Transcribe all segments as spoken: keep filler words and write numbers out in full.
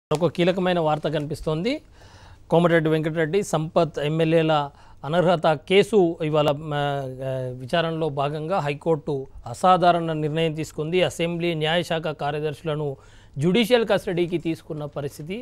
ఒక కీలకమైన వార్త కనిపిస్తోంది. కోమటిరెడ్డి వెంకటరెడ్డి సంపత్ ఎమ్మెల్యేల అనర్హత కేసు ఇవాళ విచారణలో భాగంగా హైకోర్టు అసాధారణ నిర్ణయం తీసుకుంది. అసెంబ్లీ న్యాయశాఖ కార్యదర్శులను జ్యుడిషియల్ కస్టడీకి తీసుకున్న పరిస్థితి.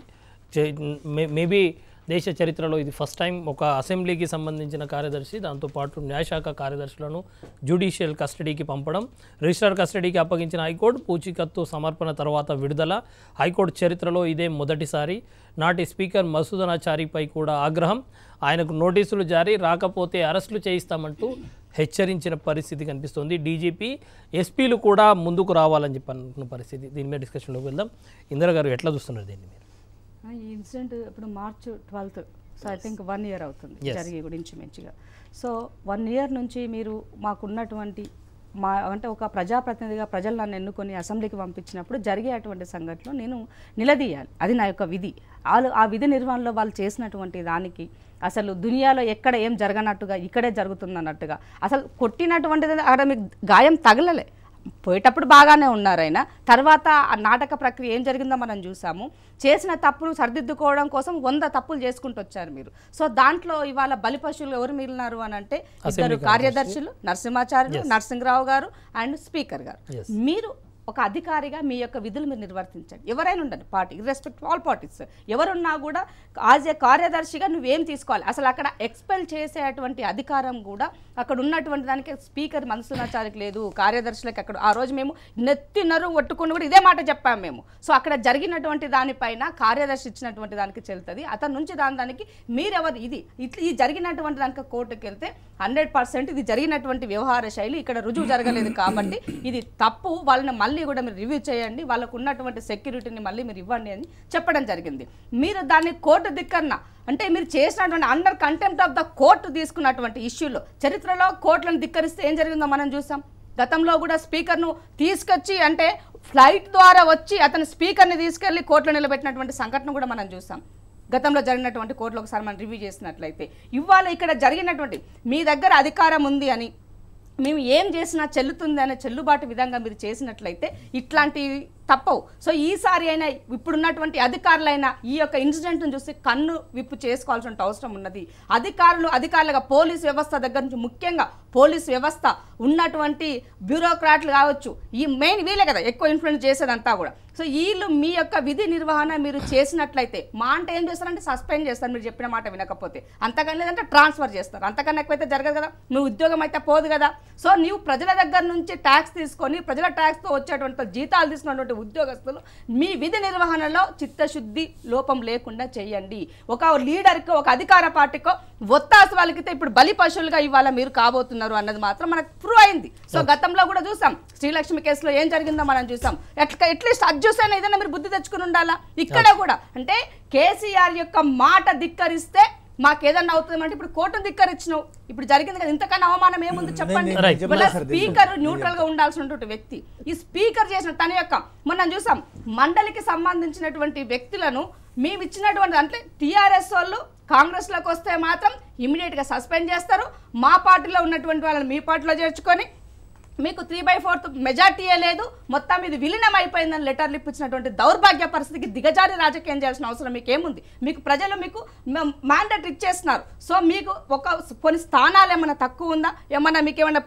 మేబీ దేశ చరిత్రలో ఇది ఫస్ట్ టైం ఒక అసెంబ్లీకి సంబంధించిన కార్యదర్శి దాంతోపాటు న్యాయశాఖ కార్యదర్శులను జ్యుడిషియల్ కస్టడీకి పంపడం. రిజిస్టర్ కస్టడీకి అప్పగించిన హైకోర్టు పూచీకత్తు సమర్పణ తర్వాత విడుదల. హైకోర్టు చరిత్రలో ఇదే మొదటిసారి. నాటి స్పీకర్ మసూదనాచారిపై కూడా ఆగ్రహం. ఆయనకు నోటీసులు జారీ, రాకపోతే అరెస్టులు చేయిస్తామంటూ హెచ్చరించిన పరిస్థితి కనిపిస్తోంది. డీజీపీ ఎస్పీలు కూడా ముందుకు రావాలని చెప్పి అనుకున్న పరిస్థితి. దీని మీద డిస్కషన్లోకి వెళ్దాం. ఇందిరా గారు ఎట్లా చూస్తున్నారు దీన్ని మీరు? ఈ ఇన్సిడెంట్ ఇప్పుడు March twelfth so I think one year అవుతుంది జరిగే గురించి మంచిగా. సో వన్ ఇయర్ నుంచి మీరు మాకున్నటువంటి మా అంటే ఒక ప్రజాప్రతినిధిగా ప్రజలు నన్ను ఎన్నుకొని అసెంబ్లీకి పంపించినప్పుడు జరిగే అటువంటి సంఘటనలు నేను నిలదీయాలి. అది నా యొక్క విధి. వాళ్ళు ఆ విధి నిర్వహణలో వాళ్ళు చేసినటువంటి దానికి అసలు దునియాలో ఎక్కడ ఏం జరగనట్టుగా ఇక్కడే జరుగుతుందన్నట్టుగా అసలు కొట్టినటువంటిది అక్కడ మీకు గాయం తగలలే. పోయేటప్పుడు బాగానే ఉన్నారు ఆయన. తర్వాత ఆ నాటక ప్రక్రియ ఏం జరిగిందో మనం చూసాము. చేసిన తప్పులు సరిదిద్దుకోవడం కోసం వంద తప్పులు చేసుకుంటూ వచ్చారు మీరు. సో దాంట్లో ఇవాళ బలిపశువులు ఎవరు మిగిలినారు అని అంటే ఇద్దరు కార్యదర్శులు, నరసింహాచార్యులు, నరసింహరావు గారు అండ్ స్పీకర్ గారు. మీరు ఒక అధికారిగా మీ యొక్క విధులు మీరు నిర్వర్తించండి. ఎవరైనా ఉండండి, పార్టీ ఇర్రెస్పెక్ట్ ఆల్ పార్టీస్ ఎవరున్నా కూడా యాజ్ ఏ కార్యదర్శిగా నువ్వేం తీసుకోవాలి. అసలు అక్కడ ఎక్స్పెల్ చేసేటువంటి అధికారం కూడా అక్కడ ఉన్నటువంటి దానికి స్పీకర్ మనసునాచారికి లేదు, కార్యదర్శులకు అక్కడ ఆ రోజు మేము నెత్తినరు కొట్టుకుని కూడా ఇదే మాట చెప్పాము మేము. సో అక్కడ జరిగినటువంటి దానిపైన కార్యదర్శి ఇచ్చినటువంటి దానికి చెల్తుంది. అతని నుంచి దాని దానికి మీరెవరు ఇది ఇట్లా ఈ జరిగినటువంటి దానికి కోర్టుకు వెళ్తే హండ్రెడ్ పర్సెంట్ ఇది జరిగినటువంటి వ్యవహార శైలి ఇక్కడ రుజువు జరగలేదు కాబట్టి ఇది తప్పు. వాళ్ళని మళ్ళీ కూడా మీరు రివ్యూ చేయండి, వాళ్ళకు ఉన్నటువంటి సెక్యూరిటీని మళ్ళీ మీరు ఇవ్వండి అని చెప్పడం జరిగింది. మీరు దాన్ని కోర్టు దిక్కన్న అంటే మీరు చేసినటువంటి under contempt of the court తీసుకున్నటువంటి ఇష్యూలో చరిత్రలో కోర్టులను ధిక్కరిస్తే ఏం జరిగిందో మనం చూసాం. గతంలో కూడా స్పీకర్ను తీసుకొచ్చి అంటే ఫ్లైట్ ద్వారా వచ్చి అతని స్పీకర్ని తీసుకెళ్లి కోర్టులో నిలబెట్టినటువంటి సంఘటన కూడా మనం చూసాం. గతంలో జరిగినటువంటి కోర్టులో ఒకసారి మనం రివ్యూ చేసినట్లయితే ఇవాళ ఇక్కడ జరిగినటువంటి మీ దగ్గర అధికారం ఉంది అని మేము ఏం చేసినా చెల్లుతుంది అనే చెల్లుబాటు విధంగా మీరు చేసినట్లయితే ఇట్లాంటి తప్పవు. సో ఈసారి అయినా ఇప్పుడున్నటువంటి అధికారులైనా ఈ యొక్క ఇన్సిడెంట్ను చూసి కన్ను విప్పు చేసుకోవాల్సిన అవసరం ఉన్నది. అధికారులు అధికారులుగా పోలీసు వ్యవస్థ దగ్గర నుంచి ముఖ్యంగా పోలీసు వ్యవస్థ ఉన్నటువంటి బ్యూరోక్రాట్లు కావచ్చు, ఈ మెయిన్ వీళ్ళే కదా ఎక్కువ ఇన్ఫ్లుయెన్స్ చేసేదంతా కూడా. సో వీళ్ళు మీ యొక్క విధి నిర్వహణ మీరు చేసినట్లయితే మా అంటే ఏం చేస్తారంటే సస్పెండ్ చేస్తారు మీరు చెప్పిన మాట వినకపోతే, అంతకన్నా లేదంటే ట్రాన్స్ఫర్ చేస్తారు. అంతకన్నా ఎక్కువైతే జరగదు కదా, నువ్వు ఉద్యోగం అయితే పోదు కదా. సో నీవు ప్రజల దగ్గర నుంచి ట్యాక్స్ తీసుకొని ప్రజల ట్యాక్స్తో వచ్చేటువంటి జీతాలు తీసుకున్నటువంటి ఉద్యోగస్తులు మీ విధి నిర్వహణలో చిత్తశుద్ధి లోపం లేకుండా చేయండి. ఒక లీడర్కో ఒక అధికార పార్టీకో ఒత్తాసు వాళ్ళకితే ఇప్పుడు బలి పశువులుగా ఇవాళ మీరు కాబోతున్నారు అన్నది మాత్రం మనకు ప్రూవ్ అయింది. సో గతంలో కూడా చూసాం శ్రీలక్ష్మి కేసులో ఏం జరిగిందో మనం చూసాం. ఎట్లా అట్లీస్ట్ అది చూసైనా ఏదైనా మీరు బుద్ధి తెచ్చుకుని ఉండాలా. ఇక్కడ కూడా అంటే కేసీఆర్ యొక్క మాట ధిక్కరిస్తే మాకేదన్నా అవుతుందంటే ఇప్పుడు కోర్టును ధిక్కరించినావు, ఇప్పుడు జరిగింది కదా, ఇంతకన్నా అవమానం ఏముంది చెప్పండి. స్పీకర్ న్యూట్రల్ గా ఉండాల్సినటువంటి వ్యక్తి ఈ స్పీకర్ చేసిన తన యొక్క మనం చూసాం మండలికి సంబంధించినటువంటి వ్యక్తులను మేము ఇచ్చినటువంటి అంటే టీఆర్ఎస్ వాళ్ళు కాంగ్రెస్ లోకి వస్తే మాత్రం ఇమీడియట్ గా సస్పెండ్ చేస్తారు. మా పార్టీలో ఉన్నటువంటి వాళ్ళని మీ పార్టీలో చేర్చుకొని మీకు త్రీ బై ఫోర్త్ మెజార్టీయే లేదు, మొత్తం ఇది విలీనం అయిపోయిందని లెటర్లు ఇప్పించినటువంటి దౌర్భాగ్య పరిస్థితికి దిగజారి రాజకీయం చేయాల్సిన అవసరం మీకు ఏముంది? మీకు ప్రజలు మీకు మ్యాండేట్ ఇచ్చేస్తున్నారు. సో మీకు ఒక కొన్ని స్థానాలు ఏమైనా తక్కువ ఉందా? ఏమన్నా మీకు ఏమైనా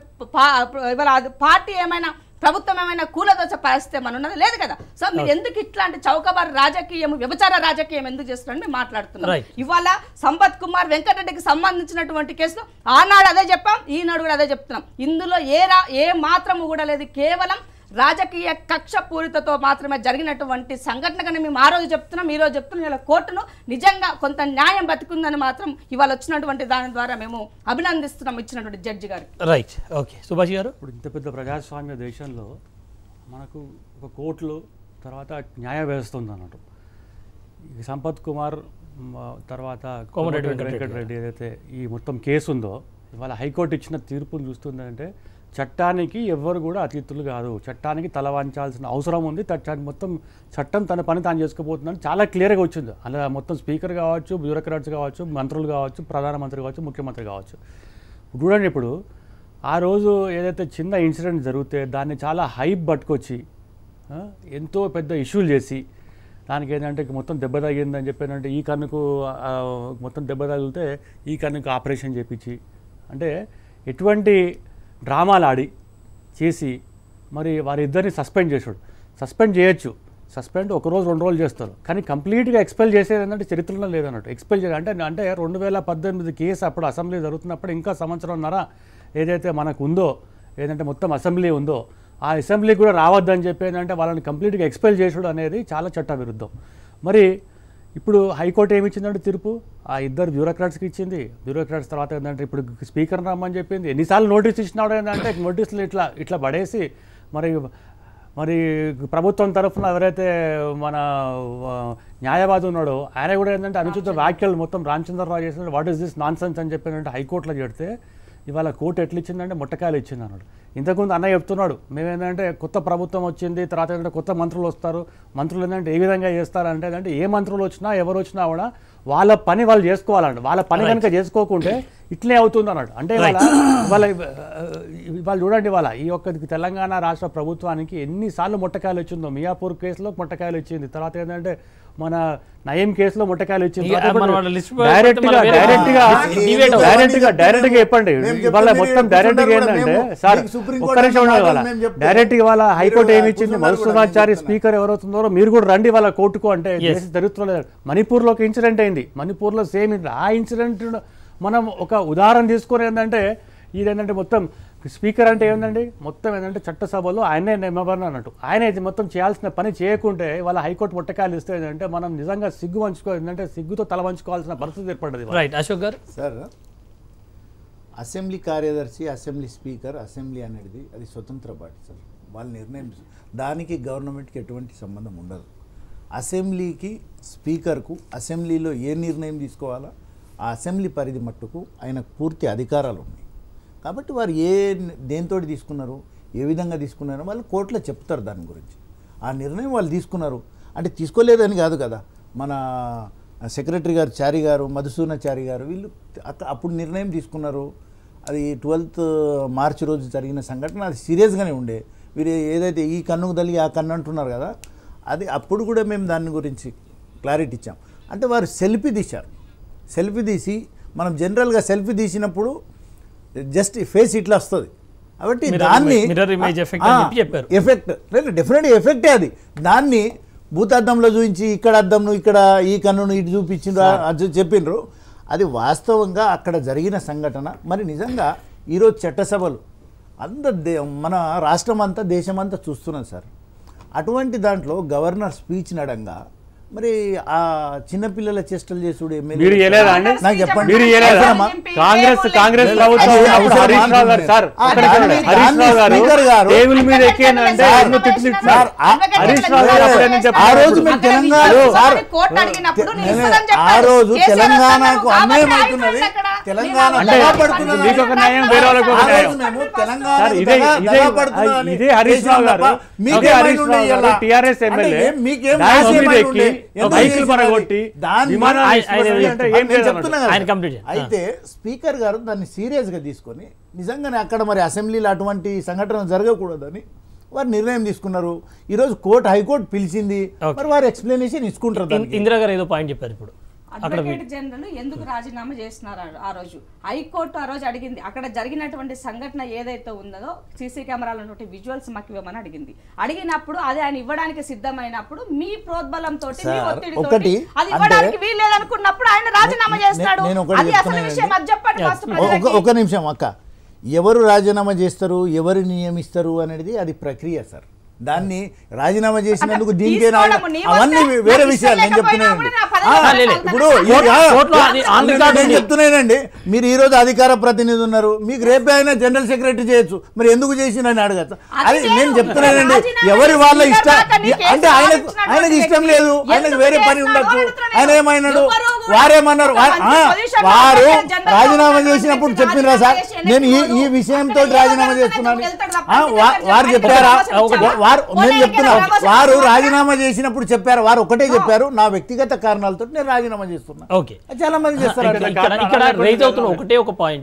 పార్టీ ఏమైనా ప్రభుత్వం ఏమైనా కూలదోచ పరిస్థితి ఏమైనా ఉన్నది? లేదు కదా. సో మీరు ఎందుకు ఇట్లాంటి చౌకబారు రాజకీయం వ్యభిచార రాజకీయం ఎందుకు చేస్తున్నారని మేము మాట్లాడుతున్నాం. ఇవాళ సంపత్ కుమార్ వెంకటరెడ్డికి సంబంధించినటువంటి కేసులో ఆనాడు అదే చెప్పాం, ఈనాడు కూడా అదే చెప్తున్నాం. ఇందులో ఏ రా ఏ మాత్రము కూడా లేదు, కేవలం రాజకీయ కక్ష పూరితతో మాత్రమే జరిగినటువంటి సంఘటనగానే మేము ఆ రోజు చెప్తున్నాం, ఈ రోజు చెప్తున్నాం. ఇలా కోర్టును నిజంగా కొంత న్యాయం బతికుందని మాత్రం ఇవాళ వచ్చినటువంటి దాని ద్వారా మేము అభినందిస్తున్నాం ఇచ్చినటువంటి జడ్జి గారికి. Right, okay. సుభాష్ గారు, ఇప్పుడు ఇంత పెద్ద ప్రజాస్వామ్య దేశంలో మనకు ఒక కోర్టులు తర్వాత న్యాయ వ్యవస్థ ఉంది అన్నట్టు. సంపత్ కుమార్ తర్వాత కోమటిరెడ్డి వెంకటరెడ్డి ఏదైతే ఈ మొత్తం కేసు ఉందో ఇవాళ హైకోర్టు ఇచ్చిన తీర్పును చూస్తుందంటే చట్టానికి ఎవ్వరు కూడా అతీతులు కాదు, చట్టానికి తల వంచాల్సిన అవసరం ఉంది. మొత్తం చట్టం తన పని తాను చేసుకుపోతుందని చాలా క్లియర్గా వచ్చింది. అలా మొత్తం స్పీకర్ కావచ్చు, బ్యూరోక్రాట్స్ కావచ్చు, మంత్రులు కావచ్చు, ప్రధానమంత్రి కావచ్చు, ముఖ్యమంత్రి కావచ్చు. చూడండి ఇప్పుడు ఆ రోజు ఏదైతే చిన్న ఇన్సిడెంట్ జరిగితే దాన్ని చాలా హైప్ పట్టుకొచ్చి ఎంతో పెద్ద ఇష్యూలు చేసి దానికి ఏంటంటే మొత్తం దెబ్బ తగిలిందని చెప్పానంటే ఈ కన్నుకు మొత్తం దెబ్బ తగిలితే ఈ కన్నుకు ఆపరేషన్ చేయించి అంటే ఎటువంటి డ్రామాలు ఆడి చేసి మరి వారిద్దరిని సస్పెండ్ చేసాడు. సస్పెండ్ చేయొచ్చు, సస్పెండ్ ఒక రోజు రెండు రోజులు చేస్తారు, కానీ కంప్లీట్గా ఎక్స్పెల్ చేసేది ఏంటంటే చరిత్రలో లేదన్నట్టు. ఎక్స్పెల్ చేయాలి అంటే అంటే రెండు వేల పద్దెనిమిది కేసు అప్పుడు అసెంబ్లీ జరుగుతున్నప్పుడు ఇంకా సంవత్సరంన్నర ఏదైతే మనకు ఉందో ఏదంటే మొత్తం అసెంబ్లీ ఉందో ఆ అసెంబ్లీ కూడా రావద్దని చెప్పి ఏంటంటే వాళ్ళని కంప్లీట్గా ఎక్స్పెల్ చేసుడు అనేది చాలా చట్ట విరుద్ధం. మరి ఇప్పుడు హైకోర్టు ఏమి ఇచ్చిందంటే తీర్పు ఆ ఇద్దరు బ్యూరోక్రాట్స్కి ఇచ్చింది. బ్యూరోక్రాట్స్ తర్వాత ఏంటంటే ఇప్పుడు స్పీకర్ రమ్మని చెప్పింది. ఎన్నిసార్లు నోటీస్ ఇచ్చినాడు ఏంటంటే నోటీసులు ఇట్లా ఇట్లా పడేసి మరి మరి ప్రభుత్వం తరఫున ఎవరైతే మన న్యాయవాది ఉన్నాడో ఆయన కూడా ఏంటంటే అనుచిత వ్యాఖ్యలు మొత్తం రామచంద్రరావు చేసిన what is this nonsense అని చెప్పినంటే హైకోర్టులో చెడితే ఇవాళ కోర్టు ఎట్లా ఇచ్చిందంటే ముట్టకాయలు ఇచ్చింది అన్నాడు. ఇంతకుముందు అన్నయ్య చెప్తున్నాడు మేమేంటంటే కొత్త ప్రభుత్వం వచ్చింది, తర్వాత ఏంటంటే కొత్త మంత్రులు వస్తారు, మంత్రులు ఏంటంటే ఏ విధంగా చేస్తారంటే అంటే ఏ మంత్రులు వచ్చినా ఎవరు వచ్చినా కూడా వాళ్ళ పని వాళ్ళు చేసుకోవాలంట. వాళ్ళ పని కనుక చేసుకోకుంటే ఇట్లే అవుతుంది అన్నాడు. అంటే వాళ్ళ వాళ్ళ వాళ్ళు చూడండి వాళ్ళ ఈ యొక్క తెలంగాణ రాష్ట్ర ప్రభుత్వానికి ఎన్నిసార్లు ముట్టకాయలు వచ్చిందో. మియాపూర్ కేసులో ముట్టకాయలు ఇచ్చింది, తర్వాత ఏంటంటే మన నయం కేసులో ముట్టకాయలు ఇచ్చింది. డైరెక్ట్ గా డైరెక్ట్ గా డైరెక్ట్ గా డైరెక్ట్ గా చెప్పండి వాళ్ళ మొత్తం డైరెక్ట్ గా ఏంటంటే సార్ ఒక్క నిమిషం ఉండాలి వాళ్ళ డైరెక్ట్ గా వాళ్ళ హైకోర్టు ఏమి ఇచ్చింది మధుసూదనాచారి స్పీకర్ ఎవరవుతున్నారో మీరు కూడా రండి వాళ్ళ కోర్టుకు అంటే దేశ చరిత్రలో మణిపూర్ లో ఒక ఇన్సిడెంట్ అయింది. మణిపూర్ లో సేమ్ ఆ ఇన్సిడెంట్ మనం ఒక ఉదాహరణ తీసుకుని ఏంటంటే ఇదేంటంటే మొత్తం స్పీకర్ అంటే ఏంటండి మొత్తం ఏంటంటే చట్టసభలో ఆయనే నిమ్మబడిన అన్నట్టు ఆయన ఇది మొత్తం చేయాల్సిన పని చేయకుంటే వాళ్ళ హైకోర్టు ముట్టకాయలు ఇస్తే ఏంటంటే మనం నిజంగా సిగ్గు వంచుకో ఏంటంటే సిగ్గుతో తల వంచుకోవాల్సిన పరిస్థితి ఏర్పడ్డది. Right Ashok garu. Sir assembly కార్యదర్శి అసెంబ్లీ స్పీకర్ అసెంబ్లీ అనేది అది స్వతంత్ర పార్టీ సార్. వాళ్ళ నిర్ణయం దానికి గవర్నమెంట్కి ఎటువంటి సంబంధం ఉండదు. అసెంబ్లీకి స్పీకర్కు అసెంబ్లీలో ఏ నిర్ణయం తీసుకోవాలా ఆ అసెంబ్లీ పరిధి మట్టుకు ఆయనకు పూర్తి అధికారాలు ఉన్నాయి. కాబట్టి వారు ఏ దేంతో తీసుకున్నారు ఏ విధంగా తీసుకున్నారో వాళ్ళు కోర్టులో చెప్తారు దాని గురించి. ఆ నిర్ణయం వాళ్ళు తీసుకున్నారు అంటే తీసుకోలేదని కాదు కదా. మన సెక్రటరీ గారు చారి గారు మధుసూదనాచారి గారు వీళ్ళు అప్పుడు నిర్ణయం తీసుకున్నారు. అది ట్వెల్త్ మార్చి రోజు జరిగిన సంఘటన అది సీరియస్గానే ఉండే. వీరు ఏదైతే ఈ కన్నుకు తల్లి ఆ కన్ను అంటున్నారు కదా అది అప్పుడు కూడా మేము దాని గురించి క్లారిటీ ఇచ్చాం. అంటే వారు సెల్ఫీ తీశారు. సెల్ఫీ తీసి మనం జనరల్గా సెల్ఫీ తీసినప్పుడు జస్ట్ ఫేస్ ఇట్లా వస్తుంది కాబట్టి దాన్ని ఎఫెక్ట్ డెఫినెట్గా ఎఫెక్టే అది. దాన్ని భూతార్థంలో చూపించి ఇక్కడ అద్దంను ఇక్కడ ఈ కన్నును ఇటు చూపించిండ్రు అది చెప్పిండ్రు. అది వాస్తవంగా అక్కడ జరిగిన సంఘటన. మరి నిజంగా ఈరోజు చట్టసభలు అందరు మన రాష్ట్రం అంతా దేశమంతా చూస్తున్నాం సార్. అటువంటి దాంట్లో గవర్నర్ స్పీచ్ నడంగా మరి ఆ చిన్నపిల్లల చేష్టలు చేసుడు నాకు చెప్పండి. కాంగ్రెస్ కాంగ్రెస్ ప్రభుత్వం హరీష్ రావు గారు సార్ స్పీకర్ గారు టేబుల్ మీద ఎక్కిందంటే హరీష్ రావు గారు ఆ రోజు మేము తెలంగాణ ఆ రోజు తెలంగాణకు అన్యాయం అవుతున్నది. తెలంగాణ మీకు ఒక న్యాయం వేరే వాళ్ళకి ఒక న్యాయం. ఇదే హరీష్ రావు గారు ఇదే హరీష్ రావు గారు టిఆర్ఎస్ ఎమ్మెల్యే మీకేం అయితే స్పీకర్ గారు దాన్ని సీరియస్ గా తీసుకొని నిజంగానే అక్కడ మరి అసెంబ్లీలో అటువంటి సంఘటన జరగకూడదని వారు నిర్ణయం తీసుకున్నారు. ఈ రోజు కోర్టు హైకోర్టు పిలిచింది మరి వారు ఎక్స్ప్లెనేషన్ ఇచ్చుకుంటారు. ఇందిరా గారు ఏదో పాయింట్ చెప్పారు. ఇప్పుడు అడ్వకేట్ జనరల్ ఎందుకు రాజీనామా చేస్తున్నారు ఆ రోజు హైకోర్టు ఆ రోజు అడిగింది. అక్కడ జరిగినటువంటి సంఘటన ఏదైతే ఉందో సీసీ కెమెరాలో విజువల్స్ మాకు ఇవ్వమని అడిగింది. అడిగినప్పుడు అది ఆయన ఇవ్వడానికి సిద్ధమైనప్పుడు మీ ప్రోద్బలంతో ఒకటి అది ఇవ్వడానికి వీల్లేదనుకున్నప్పుడు ఆయన రాజీనామా చేస్తాడు. అది అసలు విషయం అది చెప్పండి. ఒక నిమిషం అక్క, ఎవరు రాజీనామా చేస్తారు ఎవరు నియమిస్తారు అనేది అది ప్రక్రియ సార్. దాన్ని రాజీనామా చేసినందుకు దీనికే అవన్నీ వేరే విషయాలు. నేను చెప్తున్నానండి ఇప్పుడు నేను చెప్తున్నానండి మీరు ఈ రోజు అధికార ప్రతినిధి ఉన్నారు, మీకు రేపే అయినా జనరల్ సెక్రటరీ చేయొచ్చు, మరి ఎందుకు చేసిందని అడగచ్చు. అది నేను చెప్తున్నానండి ఎవరి వాళ్ళ ఇష్టం అంటే ఆయనకు ఆయనకు ఇష్టం లేదు, ఆయనకు వేరే పని ఉండొచ్చు. ఆయన ఏమైనాడు వారేమన్నారు వారు రాజీనామా చేసినప్పుడు చెప్పినరా సార్ నేను ఈ ఈ విషయంతో రాజీనామా చేస్తున్నాను వారు చెప్పారా? నేను చెప్తున్నా వారు రాజీనామా చేసినప్పుడు చెప్పారు, వారు ఒకటే చెప్పారు నా వ్యక్తిగత కారణాలతో నేను రాజీనామా చేస్తున్నా. ఓకే చాలా మంది చేస్తారు. ఇక్కడ రైజ్ అవుతున్న ఒకటే ఒక పాయింట్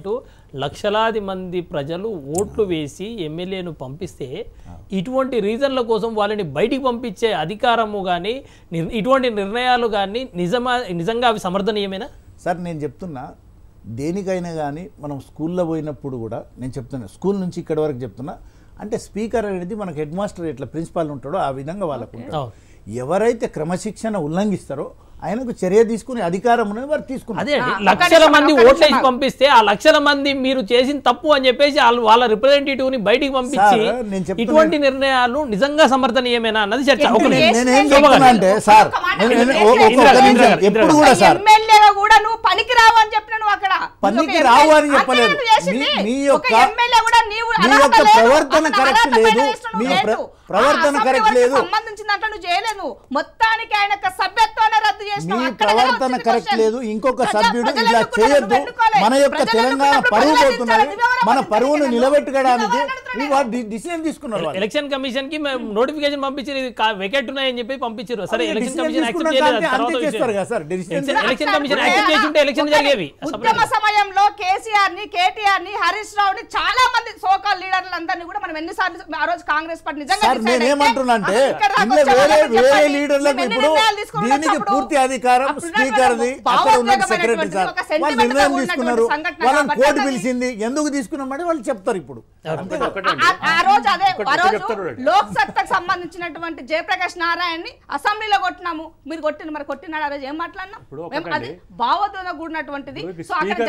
లక్షలాది మంది ప్రజలు ఓట్లు వేసి ఎమ్మెల్యేను పంపిస్తే ఇటువంటి రీజన్ల కోసం వాళ్ళని బయటికి పంపించే అధికారము కానీ ఇటువంటి నిర్ణయాలు కానీ నిజమా నిజంగా అవి సమర్థనీయమేనా? సార్ నేను చెప్తున్నా, దేనికైనా కానీ మనం స్కూల్లో పోయినప్పుడు కూడా నేను చెప్తున్నా, స్కూల్ నుంచి ఇక్కడి వరకు చెప్తున్నా, అంటే స్పీకర్ అనేది మనకు హెడ్ మాస్టర్ ఎట్లా ప్రిన్సిపాల్ ఉంటాడో ఆ విధంగా వాళ్ళకు ఉంటాడు. ఎవరైతే క్రమశిక్షణ ఉల్లంఘిస్తారో ఆయనకు చర్య తీసుకునే అధికారం ఉన్నది వారు తీసుకున్నారు. అదే లక్షల మంది ఓట్లేసి పంపిస్తే ఆ లక్షల మంది మీరు చేసిన తప్పు అని చెప్పేసి వాళ్ళ రిప్రజెంటేటివ్ ని బయటికి పంపించి ఇటువంటి నిర్ణయాలు నిజంగా సమర్థనీయమేనా అన్నది చర్చ. నేనేం చెప్తున్నా అంటే సార్, ఎప్పుడు కూడా సార్ ఎమ్మెల్యేగా కూడా నువ్వు పనికి రావు అని చెప్పిన నువ్వు అక్కడ పనికి రావు అని చెప్పలేదు. మీ యొక్క మీ యొక్క ప్రవర్తన కరెక్ట్ లేదు, మీ ప్రవర్తన కరెక్ట్ లేదు, సంబంధించిన దాంట్లో నువ్వు చేయలేదు. మొత్తానికి ఆయన సభ్యత్వాన్ని రద్దు చేసిన మీ ప్రవర్తన కరెక్ట్ లేదు. ఇంకొక సభ్యుడు ఇలా చేయొద్దు. మన యొక్క తెలంగాణ పరువు పోతున్నది, మన పరువును నిలబెట్టుకోవడానికి డిసిజన్ తీసుకున్నారు. ఎలక్షన్ కమిషన్ కి నోటిఫికేషన్ పంపించి వెకెట్ ఉన్నాయని చెప్పి పంపించారు. సరే ఎలక్షన్ కమిషన్ యాక్సెప్ట్ చేయలేదు. ఎలక్షన్ కమిషన్ యాక్సెప్ట్ చేసి ఉంటే ఎలక్షన్ జరిగేవి. ఉద్యమ సమయంలో కేసీఆర్ ని, కేటీఆర్ ని, హరీష్ రావు ని, చాలా మంది సోకాల్ లీడర్లందరినీ కూడా మనం ఎన్నిసార్లు ఆ రోజు కాంగ్రెస్ పార్టీ నిజంగా నేనేమంటున్నా అంటే వేరే వేరే లీడర్లకు ఇప్పుడు దీనికి పూర్తి అధికారం స్పీకర్ ది, అక్కడ ఉన్న సెక్రటరీ సార్ వాళ్ళు నిర్ణయం తీసుకున్నారు. వాళ్ళని కోర్టు పిలిచింది, ఎందుకు తీసుకున్నామంటే వాళ్ళు చెప్తారు. ఇప్పుడు ఆ రోజు అదే ఆ రోజు లోక్ సత్తకు సంబంధించినటువంటి జయప్రకాష్ నారాయణ ని అసెంబ్లీలో కొట్టినాము. మీరు కొట్టిన మరి కొట్టినాడు ఆ రోజు ఏం మాట్లాడినాం? అది భావోద్వేగంగా కూడినటువంటిది. సో అక్కడ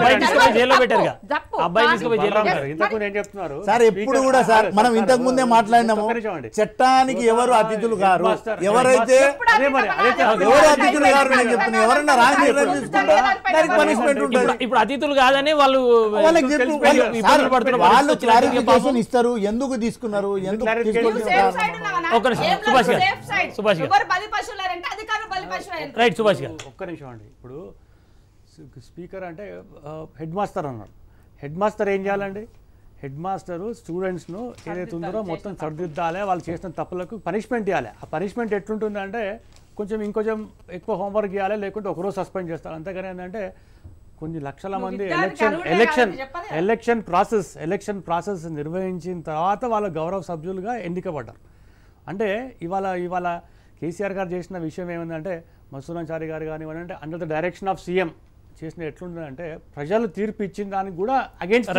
సార్ ఎప్పుడు కూడా సార్ మనం ఇంతకు ముందే మాట్లాడినాము, చట్టానికి ఎవరు అతిథులు గారు, ఎవరైతే ఎవరు అతిథులు గారు నేను చెప్తున్నా, ఎవరన్నా రాంగ్ నిర్ణయం తీసుకుంటా దానికి పనిష్మెంట్ ఉంటుంది. ఇప్పుడు అతిథులు కాదని వాళ్ళు వాళ్ళు క్లారిఫికేషన్ ఇస్తారు, ఎందుకు తీసుకున్నారు, ఎందుకు రైట్. సుభాష్ గారు ఒక్క నిమిషం అండి. ఇప్పుడు స్పీకర్ అంటే హెడ్ మాస్టర్ అన్నారు. హెడ్ మాస్టర్ ఏం చేయాలండి? హెడ్ మాస్టరు స్టూడెంట్స్ను ఏదైతే ఉందో మొత్తం సరిదిద్దాలి, వాళ్ళు చేసిన తప్పులకు పనిష్మెంట్ ఇవ్వాలి. ఆ పనిష్మెంట్ ఎట్లుంటుందంటే కొంచెం ఇంకొంచెం ఎక్కువ హోంవర్క్ ఇవ్వాలి, లేకుంటే ఒకరోజు సస్పెండ్ చేస్తారు. అంతేగాని ఏంటంటే కొన్ని లక్షల మంది election election election process election process నిర్వహించిన తర్వాత వాళ్ళ గౌరవ సభ్యులుగా ఎన్నికబడ్డారు. అంటే ఇవాళ ఇవాళ కేసీఆర్ గారు చేసిన విషయం ఏమిందంటే, మసూరాచారి గారు కానివ్వండి, అంటే under the direction of CM చేసిన ఎట్లుంటుందంటే ప్రజలు తీర్పు ఇచ్చిన దానికి కూడా అగేన్స్ట్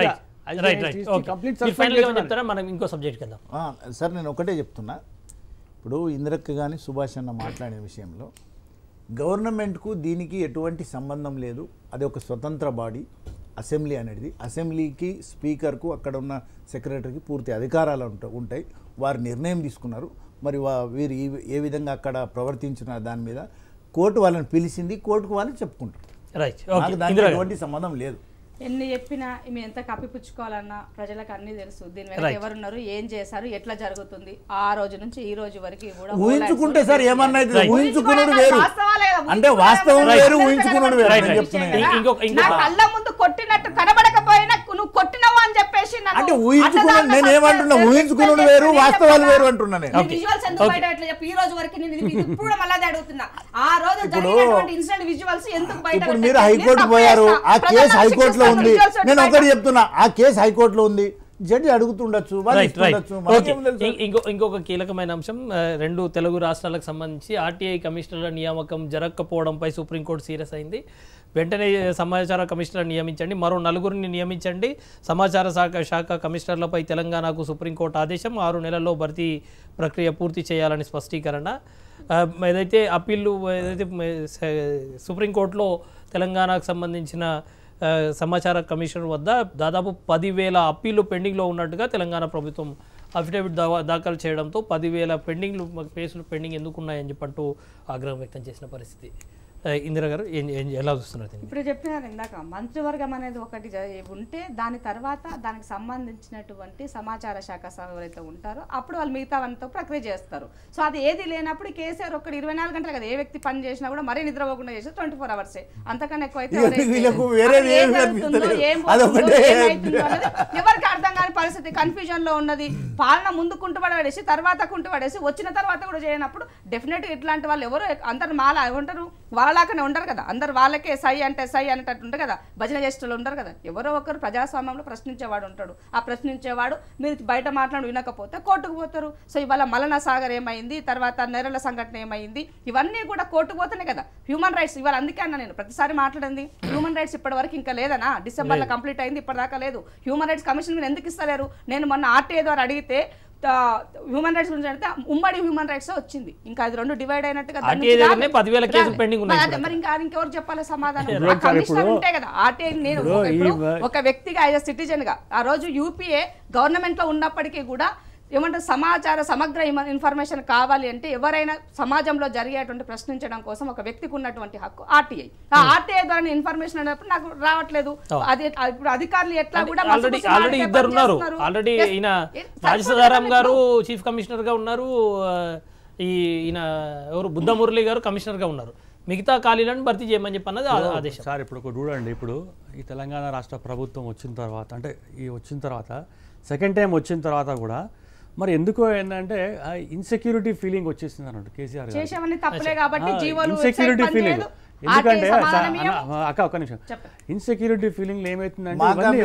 మనం ఇంకో సబ్జెక్ట్ కదా సార్. నేను ఒకటే చెప్తున్నా, ఇప్పుడు ఇందిరక్క కానీ సుభాష్ అన్న మాట్లాడే విషయంలో గవర్నమెంట్కు దీనికి ఎటువంటి సంబంధం లేదు. అది ఒక స్వతంత్ర బాడీ అసెంబ్లీ అనేది. అసెంబ్లీకి స్పీకర్కు అక్కడ ఉన్న సెక్రటరీకి పూర్తి అధికారాలు ఉంటాయి. వారు నిర్ణయం తీసుకున్నారు. మరి వా వీరు ఏ విధంగా అక్కడ ప్రవర్తించిన దాని మీద కోర్టు వాళ్ళని పిలిచింది, కోర్టుకు వాళ్ళు చెప్పుకుంటారు. దానికి ఎటువంటి సంబంధం లేదు. ఎన్ని చెప్పినా మేము ఎంత కప్పిపుచ్చుకోవాలన్నా ప్రజలకు అన్ని తెలుసు. దీని వెనక ఎవరున్నారు, ఏం చేశారు, ఎట్లా జరుగుతుంది. ఆ రోజు నుంచి ఈ రోజు వరకు కూడా ఊహించుకుంటే సార్ ఏమన్నా ఊహించుకున్నాడు వేరు, అంటే వాస్తవం వేరు, ఊహించుకున్నాడు వేరు. కళ్ళ ముందు కొట్టినట్టు కనబడకపోయినా నువ్వు కొట్టినావు అని చెప్పేసి అంటే ఊహించుకున్నాడు. నేను ఏమంటున్నా, ఊహించుకున్నాడు వేరు, వాస్తవాలు వేరు అంటున్నా. నేను విజువల్స్ ఎందుకు బయట ఎట్లా చెప్పి ఈ రోజు వరకు నేను ఇప్పుడు మళ్ళీ అడుగుతున్నా, ఆ రోజు జరిగినటువంటి ఇన్సిడెంట్ విజువల్స్ ఎందుకు బయట? ఇప్పుడు మీరు హైకోర్టు పోయారు, ఆ కేసు హైకోర్టులో ఉంది. నేను ఒకటి చెప్తున్నా, ఆ కేసు హైకోర్టులో ఉంది, జడ్జి అడుగుతుండొచ్చు. ఇంకో ఇంకొక కీలకమైన అంశం, రెండు తెలుగు రాష్ట్రాలకు సంబంధించి ఆర్టీఐ కమిషనర్ల నియామకం జరగకపోవడంపై సుప్రీంకోర్టు సీరియస్ అయింది. వెంటనే సమాచార కమిషనర్ నియమించండి, మరో నలుగురిని నియమించండి. సమాచార శాఖ శాఖ కమిషనర్లపై తెలంగాణకు సుప్రీంకోర్టు ఆదేశం, ఆరు నెలల్లో భర్తీ ప్రక్రియ పూర్తి చేయాలని స్పష్టీకరణ. ఏదైతే అప్పీళ్ళు ఏదైతే సుప్రీంకోర్టులో తెలంగాణకు సంబంధించిన సమాచార కమిషనర్ వద్ద దాదాపు పదివేల అప్పీళ్లు పెండింగ్లో ఉన్నట్టుగా తెలంగాణ ప్రభుత్వం అఫిడవిట్ దా దాఖలు చేయడంతో పదివేల పెండింగ్లు కేసులు పెండింగ్ ఎందుకు ఉన్నాయని చెప్పంటూ ఆగ్రహం వ్యక్తం చేసిన పరిస్థితి. ఇందిరా గారు ఎలా చూస్తున్నారు? ఇప్పుడు చెప్పినారు ఇందాక, మంత్రివర్గం అనేది ఒకటి ఉంటే దాని తర్వాత దానికి సంబంధించినటువంటి సమాచార శాఖ ఎవరైతే ఉంటారో అప్పుడు వాళ్ళు మిగతావంతా ప్రక్రియ చేస్తారు. సో అది ఏది లేనప్పుడు కేసీఆర్ ఒక్కటి ఇరవై నాలుగు గంటలు కదా, ఏ వ్యక్తి పని చేసినా కూడా మరీ నిద్రపోకుండా చేస్తే ట్వంటీ ఫోర్ అవర్సే, అంతకన్నా ఎక్కువ అయితే ఎవరికి అర్థం కాని పరిస్థితి, కన్ఫ్యూజన్ లో ఉన్నది. పాలన ముందు కుంటుపడేసి తర్వాత కుంటుపడేసి వచ్చిన తర్వాత కూడా చేయనప్పుడు డెఫినెట్ ఇట్లాంటి వాళ్ళు ఎవరు అందరు మాల ఏమంటారు వాళ్ళలాగానే ఉండరు కదా, అందరు వాళ్ళకే సై అంటే సై అనేటట్టు ఉంటారు కదా, భజన చేసేటోళ్ళు ఉండరు కదా. ఎవరో ఒకరు ప్రజాస్వామ్యంలో ప్రశ్నించేవాడు ఉంటాడు. ఆ ప్రశ్నించేవాడు మీరు బయట మాట్లాడి వినకపోతే కోర్టుకు పోతారు. సో ఇవాళ మలనా సాగర్ ఏమైంది, తర్వాత నెరల సంఘటన ఏమైంది, ఇవన్నీ కూడా కోర్టుకు పోతేనే కదా హ్యూమన్ రైట్స్. ఇవాళ అందుకే అన్న నేను ప్రతిసారి మాట్లాడింది హ్యూమన్ రైట్స్ ఇప్పటి వరకు ఇంకా లేదనా, డిసెంబర్లో కంప్లీట్ అయింది, ఇప్పటిదాకా లేదు. హ్యూమన్ రైట్స్ కమిషన్ మీరు ఎందుకు ఇస్తలేరు? నేను మొన్న ఆర్టీఐ ద్వారా అడిగితే హ్యూమన్ రైట్స్ గురించి అంటే ఉమ్మడి హ్యూమన్ రైట్స్ వచ్చింది, ఇంకా అది రెండు డివైడ్ అయినట్టుగా మరి ఇంకా ఇంకెవరు చెప్పాలి సమాధానం? కమిషనర్ ఉంటే కదా ఆర్టీఐ. నేను ఒక వ్యక్తిగా యాజ్ సిటిజన్ గా ఆ రోజు యూపీఏ గవర్నమెంట్ లో ఉన్నప్పటికీ కూడా ఏమంటారు సమాచార సమగ్ర ఇన్ఫర్మేషన్ కావాలి అంటే ఎవరైనా సమాజంలో జరిగేటువంటి ప్రశ్నించడం కోసం ఒక వ్యక్తికి ఉన్నటువంటి హక్కు ఆర్టీఐ. ఆ ఆర్టీఐ ద్వారా ఇన్ఫర్మేషన్ అనేప్పుడు నాకు రావట్లేదు. అది ఇప్పుడు అధికారులు ఎట్లా కూడా ఆల్రెడీ ఇద్దరు ఉన్నారు. ఆల్రెడీ ఈయన రాజసదారాం గారు చీఫ్ కమిషనర్ గా ఉన్నారు, ఈయన ఎవరు బుద్ధమురళి గారు కమిషనర్ గా ఉన్నారు. మిగతా ఖాళీలను భర్తీ చేయమని చెప్పి అన్నది ఆదేశం. సార్ ఇప్పుడు ఒక చూడండి, ఇప్పుడు ఈ తెలంగాణ రాష్ట్ర ప్రభుత్వం వచ్చిన తర్వాత అంటే ఈ వచ్చిన తర్వాత సెకండ్ టైం వచ్చిన తర్వాత కూడా మరి ఎందుకో ఏంటంటే ఇన్సెక్యూరిటీ ఫీలింగ్ వచ్చేసింది అన్నట్టు కేసీఆర్ ఇన్సెక్యూరిటీ ఫీలింగ్. ఎందుకంటే అక్క ఒక్క నిమిషం, ఇన్సెక్యూరిటీ ఫీలింగ్ ఏమైతుందంటే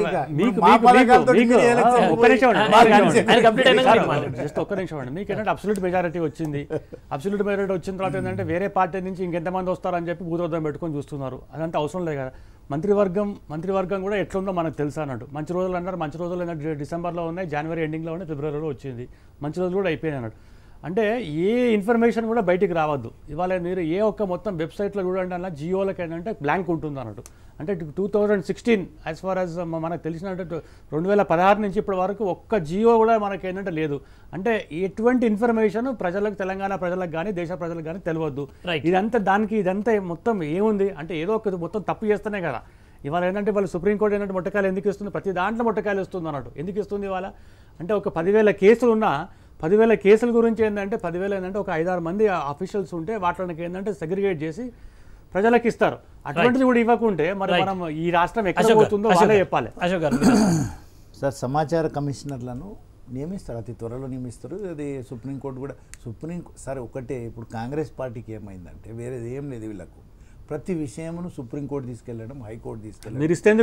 జస్ట్ ఒక్క నిమిషం అండి, మీకు ఏంటంటే అబ్సల్యూట్ మెజారిటీ వచ్చింది. అబ్సల్యూట్ మెజారిటీ వచ్చిన తర్వాత ఏంటంటే వేరే పార్టీ నుంచి ఇంకెంతమంది వస్తారని చెప్పి భూతోద్దం పెట్టుకొని చూస్తున్నారు. అదంతా అవసరం లేదు కదా. మంత్రివర్గం మంత్రివర్గం కూడా ఎట్లుందో మనకు తెలుసు అన్నట్టు. మంచి రోజులు అన్నారు, మంచి రోజులు ఏంటంటే డిసెంబర్లో ఉన్నాయి, జనవరి ఎండింగ్లో ఉన్నాయి, ఫిబ్రవరిలో వచ్చింది. మంచి రోజులు కూడా అయిపోయినాయి అన్నట్టు. అంటే ఏ ఇన్ఫర్మేషన్ కూడా బయటికి రావద్దు. ఇవాళ మీరు ఏ ఒక్క మొత్తం వెబ్సైట్లో చూడండి అన్న జియోలకి ఏంటంటే బ్లాంక్ ఉంటుంది అన్నట్టు. అంటే two thousand sixteen as far as మనకు తెలిసినట్టు రెండు వేల పదహారు నుంచి ఇప్పటి వరకు ఒక్క జియో కూడా మనకి ఏంటంటే లేదు. అంటే ఎటువంటి ఇన్ఫర్మేషన్ ప్రజలకు, తెలంగాణ ప్రజలకు కానీ దేశ ప్రజలకు కానీ తెలియవద్దు. ఇదంతా దానికి ఇదంతా మొత్తం ఏముంది అంటే ఏదో ఒక మొత్తం తప్పు చేస్తేనే కదా. ఇవాళ ఏంటంటే వాళ్ళు సుప్రీంకోర్టు ఏంటంటే మొట్టకాయలు ఎందుకు ఇస్తుంది, ప్రతి దాంట్లో మొట్టకాయలు ఇస్తుంది అన్నట్టు. ఎందుకు ఇస్తుంది ఇవాళ అంటే ఒక పదివేల కేసులు ఉన్నా పదివేల కేసుల గురించి ఏంటంటే పదివేలు ఏంటంటే ఒక ఐదారు మంది ఆఫీషియల్స్ ఉంటే వాటికి ఏంటంటే సెగ్రిగేట్ చేసి ప్రజలకు ఇస్తారు. అటువంటిది కూడా ఇవ్వకుంటే మరి మనం ఈ రాష్ట్రం ఎక్కడ పోతుందో వాళ్ళే చెప్పాలి. అశోక్ గారు సార్ సమాచార కమిషనర్లను నియమిస్తారు, అతి త్వరలో నియమిస్తారు. అది సుప్రీంకోర్టు కూడా సుప్రీం సార్ ఒకటే ఇప్పుడు కాంగ్రెస్ పార్టీకి ఏమైందంటే వేరేది ఏం లేదు, వీళ్ళకు ప్రతి విషయమును సుప్రీంకోర్టు తీసుకెళ్లడం, హైకోర్టు తీసుకెళ్ళడం,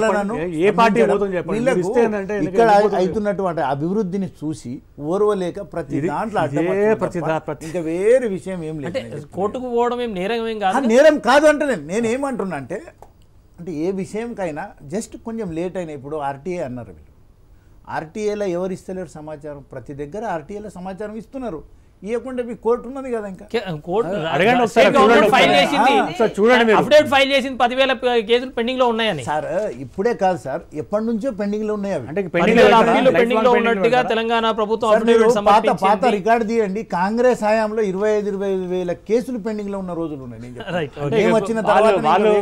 ఇక్కడ అవుతున్నటువంటి అభివృద్ధిని చూసి ఓర్వలేక ప్రతి దాంట్లో ఇంకా వేరే విషయం ఏం లేదు. కోర్టుకు పోవడం ఏం నేరం ఏం కాదు, నేరం కాదు అంటే నేను నేనేమంటున్నా అంటే అంటే ఏ విషయంకైనా జస్ట్ కొంచెం లేట్ అయినా. ఇప్పుడు ఆర్టీఏ అన్నారు, వీళ్ళు ఆర్టీఏలో ఎవరు ఇస్తలేరు సమాచారం, ప్రతి దగ్గర ఆర్టీఏలో సమాచారం ఇస్తున్నారు. ఇవ్వకుండా మీ కోర్టు ఉన్నది కదా, ఇంకా ఫైల్ చేసింది పదివేల కేసులు పెండింగ్ లో ఉన్నాయని. సార్ ఇప్పుడే కాదు సార్, ఎప్పటి నుంచో పెండింగ్ లో ఉన్నాయి అవి. పెండింగ్ లో ఉన్నట్టుగా తెలంగాణ ప్రభుత్వం పాత పాత రికార్డు తీయండి. కాంగ్రెస్ హయాంలో ఇరవై ఐదు ఇరవై ఐదు వేల కేసులు పెండింగ్ లో ఉన్న రోజులు ఉన్నాయి. నేను వచ్చిన తర్వాత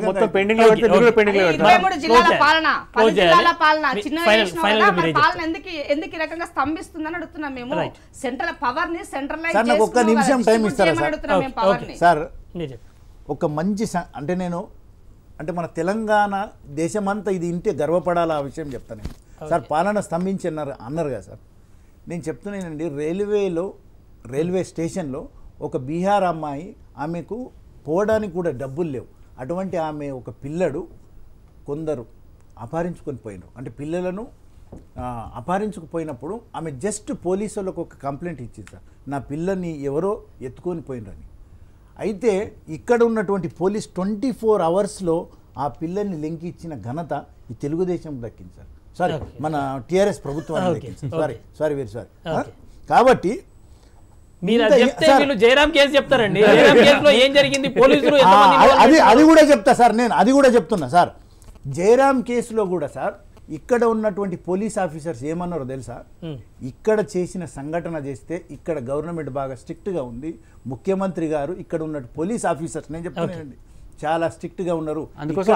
ఎందుకు ఈ రకంగా స్తంభిస్తుందని అడుగుతున్నాం మేము. సెంట్రల్ పవర్ ని సెంట్రలైజ్ సార్ నాకు ఒక్క నిమిషం టైం ఇస్తారా సార్? ఒక మంచి అంటే నేను అంటే మన తెలంగాణ దేశమంతా ఇది ఇంటే గర్వపడాలా ఆ విషయం చెప్తాను నేను. సార్ పాలన స్తంభించి అన్నారు అన్నారు కదా సార్, నేను చెప్తున్నానండి. రైల్వేలో రైల్వే స్టేషన్లో ఒక బీహార్ అమ్మాయి, ఆమెకు పోవడానికి కూడా డబ్బులు లేవు. అటువంటి ఆమె ఒక పిల్లడు కొందరు అపహరించుకొని పోయినారు. అంటే పిల్లలను అపహరించుకుపోయినప్పుడు ఆమె జస్ట్ పోలీసు వాళ్ళకు ఒక కంప్లైంట్ ఇచ్చింది, సార్ నా పిల్లని ఎవరో ఎత్తుకొని పోయినరని. అయితే ఇక్కడ ఉన్నటువంటి పోలీస్ ట్వంటీ ఫోర్ అవర్స్లో ఆ పిల్లల్ని లెంకి ఇచ్చిన ఘనత ఈ తెలుగుదేశం దక్కింది సార్. సారీ మన టిఆర్ఎస్ ప్రభుత్వానికి దక్కింది. Sorry sorry very sorry. కాబట్టి అది అది కూడా చెప్తా సార్, నేను అది కూడా చెప్తున్నా సార్. జయరాం కేసులో కూడా సార్ ఇక్కడ ఉన్నటువంటి పోలీస్ ఆఫీసర్స్ ఏమన్నారో తెలుసా? ఇక్కడ చేసిన సంఘటన చేస్తే ఇక్కడ గవర్నమెంట్ బాగా స్ట్రిక్ట్ గా ఉంది, ముఖ్యమంత్రి గారు ఇక్కడ ఉన్న పోలీస్ ఆఫీసర్స్ నేను చెప్తున్నానండి చాలా స్ట్రిక్ట్ గా ఉన్నారు.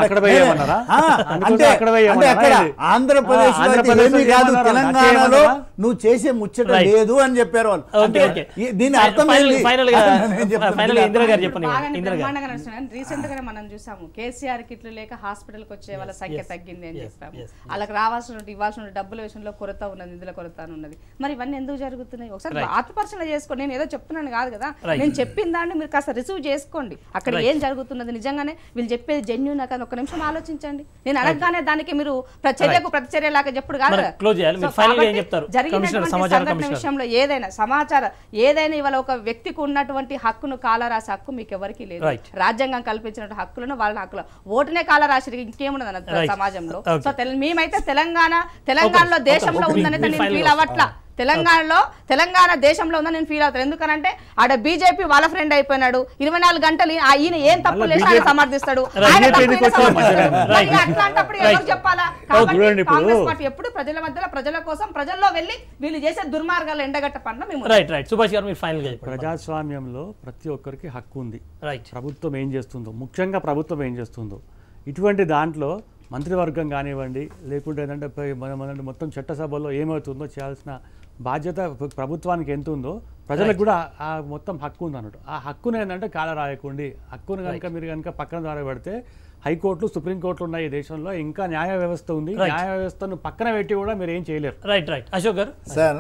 ఆంధ్రప్రదేశ్ కాదు తెలంగాణలో నువ్వు చేసే ముచ్చట Right. లేదు అని చెప్పారు వాళ్ళు. ఓకే అంటే ఓకే ఈ- దీని అర్థం ఫైనల్ ఏంది? ఫైనల్ గా నేను చెప్తాను. ఫైనల్ గా ఇందిరా గారు చెప్పండి బాగానే ఇందిరా గారు బ్రహ్మాండంగా నడుస్తున్నాయి. రీసెంట్ గానే మనం చూసాము కేసీఆర్ కిట్లు లేక హాస్పిటల్ కి వచ్చే వాళ్ళ సంఖ్య yes, తగ్గింది అని yes, చెప్పాము. yes, వాళ్ళకి రావాల్సిన ఇవ్వాల్సిన డబ్బుల విషయంలో కొరత ఉన్నది, నిధుల కొరత అని ఉన్నది. మరి ఇవన్నీ ఎందుకు జరుగుతున్నాయి? ఒకసారి ఆత్మపరిశీలన చేసుకోండి. నేను ఏదో చెప్తున్నాను కాదు కదా, Right. నేను చెప్పిన దాన్ని మీరు కాస్త రిసీవ్ చేసుకోండి. అక్కడ Right. ఏం జరుగుతున్నది నిజంగానే వీళ్ళు చెప్పేది జెన్యూన్ కదా, ఒక నిమిషం ఆలోచించండి. నేను అనగానే దానికి మీరు చర్యకు ప్రతిచర్య లాగా చెప్పుడు కాదు మరి కదా. close చేయాలి. మీరు So, final గా ఏం కాబట్టి చెప్తారు? జరిగినటువంటి కమిషనర్, సమాచార సంఘటన కమిషనర్. విషయంలో ఏదైనా సమాచారం ఏదైనా ఇవాళ ఒక వ్యక్తికి ఉన్నటువంటి హక్కును కాలరాసే హక్కు మీకు ఎవరికి లేదు. Right. రాజ్యాంగం కల్పించిన హక్కులను వాళ్ళ హక్కులు ఓటునే కాలరాశి ఇంకేమున్నది అన్న Right. సమాజంలో. Okay. సో తెల- మేమైతే తెలంగాణ తెలంగాణలో Okay. దేశంలో Okay. ఉందని We నేను final ఫీల్ అవ్వట్లా. తెలంగాణలో తెలంగాణ దేశంలో ఉందని నేను ఫీల్ అవుతాను. ఎందుకంటే ఆడ బీజేపీ వాళ్ళ ఫ్రెండ్ అయిపోయినాడు. ఇరవై నాలుగు గంటలు ఈ- ఆ ఈయన ఏం తప్పు మళ్ళా లేసి ఆయన BJP సమర్థిస్తాడు. Right. ఆయన BJP తప్పు ఎందుకు ఈయన వచ్చారు? సమర్థిస్తాడు. Right. మరి అట్లాంటప్పుడు Right. ఎవరు చెప్పాలా? కాబట్టి చూడండి ఇప్పుడు. కాంగ్రెస్ పార్టీ ఎప్పుడు ప్రజల మధ్యలో ప్రజల కోసం ప్రజల్లో వెళ్ళి వీళ్ళు చేసే దుర్మార్గాలు ఎండగట్ట పనులు మేము రైట్ రైట్ సుభాష్ గారు మీరు ఫైనల్ గా చెప్పండి. ప్రజాస్వామ్యంలో ప్రతి ఒక్కరికి హక్కు ఉంది. రైట్ ప్రభుత్వం ఏం చేస్తుందో, ముఖ్యంగా ప్రభుత్వం ఏం చేస్తుందో, ఇటువంటి దాంట్లో మంత్రివర్గం కానివ్వండి, లేకుంటే ఏంటంటే పై- మన మన మొత్తం చట్టసభలో ఏమవుతుందో చేయాల్సిన బాధ్యత ప్రభుత్వానికి ఎంత ఉందో ప్రజలకు కూడా ఆ మొత్తం హక్కు ఉంది అన్నట్టు. ఆ హక్కును ఏంటంటే కాల రాయకండి. హక్కును కనుక మీరు కనుక పక్కన ద్వారా పెడితే హైకోర్టులు, సుప్రీంకోర్టులు ఉన్నాయి ఈ దేశంలో, ఇంకా న్యాయ వ్యవస్థ ఉంది. న్యాయ వ్యవస్థను పక్కన పెట్టి కూడా మీరు ఏం చేయలేరు. Right right Ashok garu. Sir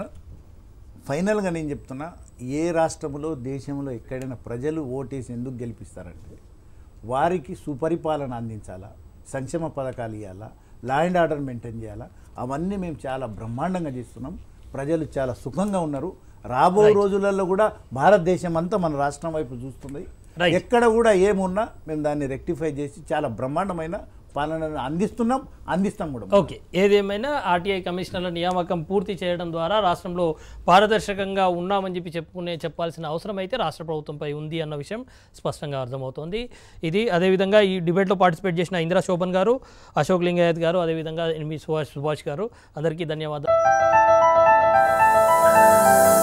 ఫైనల్గా నేను చెప్తున్నా, ఏ రాష్ట్రంలో దేశంలో ఎక్కడైనా ప్రజలు ఓటేసి ఎందుకు గెలిపిస్తారంటే వారికి సుపరిపాలన అందించాలా, సంక్షేమ పథకాలు ఇవ్వాలా, లా అండ్ ఆర్డర్ మెయింటైన్ చేయాలా, అవన్నీ మేము చాలా బ్రహ్మాండంగా చేస్తున్నాం. ప్రజలు చాలా సుఖంగా ఉన్నారు. రాబో రోజులలో కూడా భారతదేశం అంతా మన రాష్ట్రం వైపు చూస్తుంది. Right. ఎక్కడ కూడా ఏమున్నా మేము దాన్ని రెక్టిఫై చేసి చాలా బ్రహ్మాండమైన పాలనను అందిస్తున్నాం, అందిస్తాం కూడా. ఓకే ఏదేమైనా ఆర్టీఐ కమిషనర్ల నియామకం పూర్తి చేయడం ద్వారా రాష్ట్రంలో పారదర్శకంగా ఉన్నామని చెప్పి చెప్పుకునే చెప్పాల్సిన అవసరం అయితే రాష్ట్ర ప్రభుత్వంపై ఉంది అన్న విషయం స్పష్టంగా అర్థమవుతోంది. ఇది అదేవిధంగా ఈ డిబేట్లో పార్టిసిపేట్ చేసిన ఇందిరా శోభన్ గారు, అశోక్ లింగాయత్ గారు, అదేవిధంగా ఎన్వి సుభాష్ సుభాష్ గారు, అందరికీ ధన్యవాదాలు.